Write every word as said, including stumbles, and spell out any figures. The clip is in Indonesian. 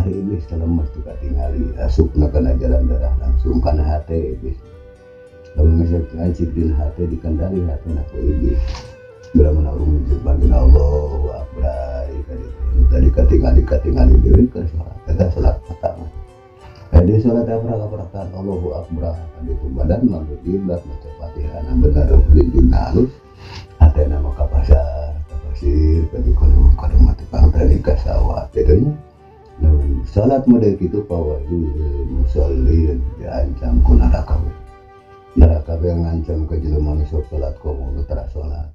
Ari iblis telemes tuh katingali asupna kana jalan darah langsung kana hate iblis. Lamun misalkan ciptin hate dikendali hate na ku iblis. Bila menurung wujud bagi Allahu Akbar kali tadi katingali katingali deui ke salat eta salat pertama. Di salat aprak-aprakan Allahu Akbar kali itu badan manut kiblat maca Fatihah na bener lindung halus hatena maka pasar kapasir kadu kadu kadu mati kang tadi kasawat bedanya. Namun salat model gitu pawaju musallin diancam ku neraka neraka yang ngancam ke jelema nu sok salat komo nu tara salat